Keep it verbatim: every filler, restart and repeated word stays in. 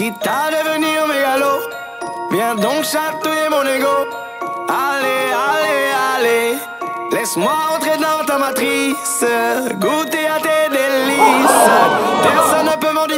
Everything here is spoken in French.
quitte à devenir mégalo. Viens donc chatouiller mon ego. Allez, allez, allez, laisse-moi entrer dans ta matrice, goûter à tes délices. Personne ne peut m'en dire.